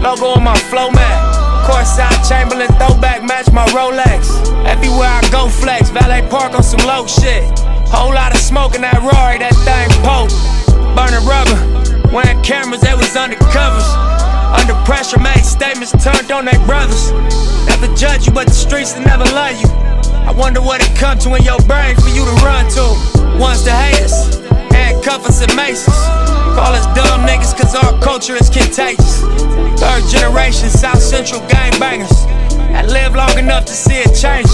Logo on my flow mat. Courtside Chamberlain throwback, match my Rolex. Everywhere I go flex, valet park on some low shit. Whole lot of smoke in that Rory, that thing poke. Burning rubber, wearing cameras, they was undercovers. Under pressure, made statements, turned on their brothers. Never judge you, but the streets will never love you. I wonder what it come to in your brain for you to run to. One's the haters, handcuff us and maces. Call us dumb niggas cause our culture is contagious. Third generation South Central gangbangers that live long enough to see it change.